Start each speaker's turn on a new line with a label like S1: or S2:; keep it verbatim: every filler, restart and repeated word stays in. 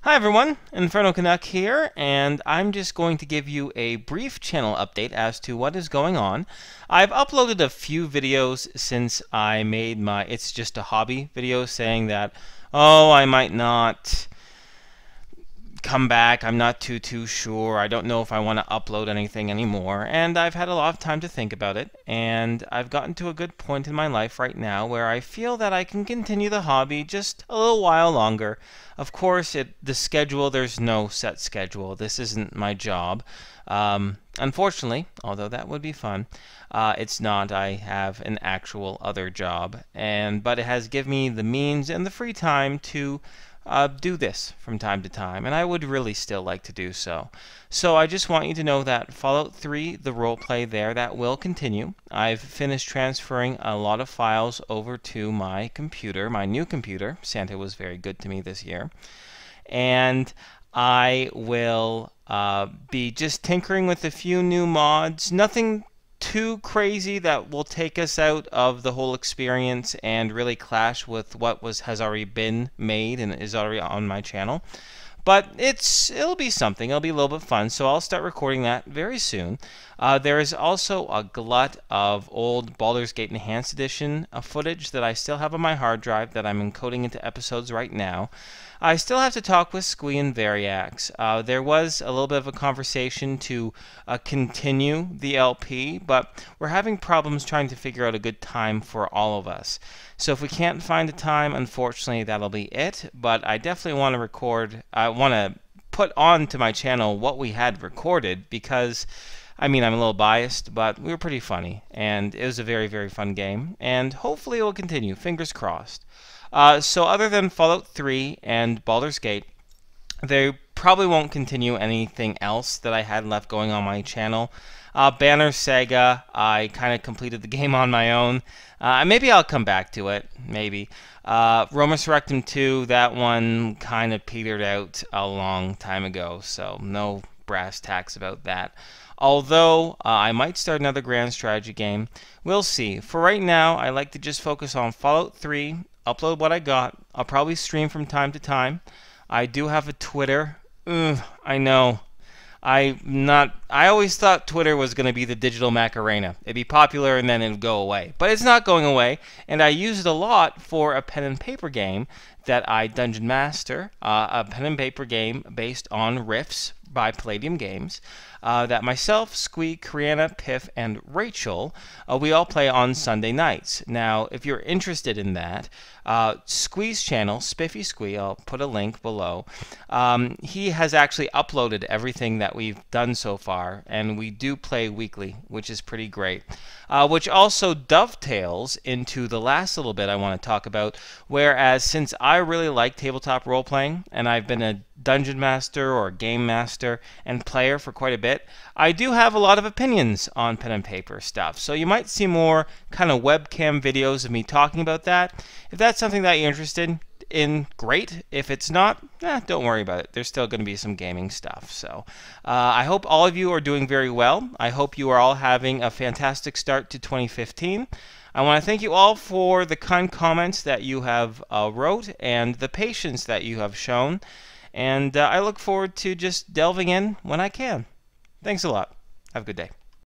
S1: Hi everyone, Infernocanuck here, and I'm just going to give you a brief channel update as to what is going on. I've uploaded a few videos since I made my It's Just a Hobby video saying that, oh, I might not come back, I'm not too too sure, I don't know if I want to upload anything anymore, and I've had a lot of time to think about it, and I've gotten to a good point in my life right now where I feel that I can continue the hobby just a little while longer. Of course, it, the schedule, there's no set schedule. This isn't my job. Um, unfortunately, although that would be fun, uh, it's not. I have an actual other job, and but it has given me the means and the free time to Uh, do this from time to time, and I would really still like to do so. So I just want you to know that Fallout three, the roleplay there, that will continue. I've finished transferring a lot of files over to my computer, my new computer. Santa was very good to me this year. And I will uh, be just tinkering with a few new mods. Nothing too crazy that will take us out of the whole experience and really clash with what was has already been made and is already on my channel. But it's it'll be something. It'll be a little bit fun. So I'll start recording that very soon. Uh, there is also a glut of old Baldur's Gate Enhanced Edition uh, footage that I still have on my hard drive that I'm encoding into episodes right now. I still have to talk with Squee and Variax. Uh, there was a little bit of a conversation to uh, continue the L P, but we're having problems trying to figure out a good time for all of us. So if we can't find a time, unfortunately, that'll be it. But I definitely want to record, I want to put on to my channel what we had recorded because, I mean, I'm a little biased, but we were pretty funny. And it was a very, very fun game. And hopefully it will continue. Fingers crossed. Uh, so other than Fallout three and Baldur's Gate, they probably won't continue anything else that I had left going on my channel. Uh, Banner Saga, I kind of completed the game on my own. Uh, maybe I'll come back to it, maybe. Uh, Roma Surrectum two, that one kind of petered out a long time ago, so no brass tacks about that. Although, uh, I might start another grand strategy game. We'll see. For right now, I like to just focus on Fallout three, upload what I got. I'll probably stream from time to time. I do have a Twitter. Ugh, I know. I not. I always thought Twitter was going to be the digital Macarena. It'd be popular and then it'd go away. But it's not going away, and I use it a lot for a pen and paper game that I dungeon master. Uh, a pen and paper game based on riffs by Palladium Games. Uh, that myself, Squee, Kriana, Piff, and Rachel, uh, we all play on Sunday nights. Now, if you're interested in that, uh, Squee's channel, Spiffy Squee, I'll put a link below. Um, he has actually uploaded everything that we've done so far, and we do play weekly, which is pretty great. Uh, which also dovetails into the last little bit I want to talk about, whereas since I really like tabletop role-playing, and I've been a dungeon master or game master and player for quite a bit, I do have a lot of opinions on pen and paper stuff. So you might see more kind of webcam videos of me talking about that. If that's something that you're interested in, great. If it's not, eh, don't worry about it. There's still going to be some gaming stuff. So uh, I hope all of you are doing very well. I hope you are all having a fantastic start to twenty fifteen. I want to thank you all for the kind comments that you have uh, wrote and the patience that you have shown. And uh, I look forward to just delving in when I can. Thanks a lot. Have a good day.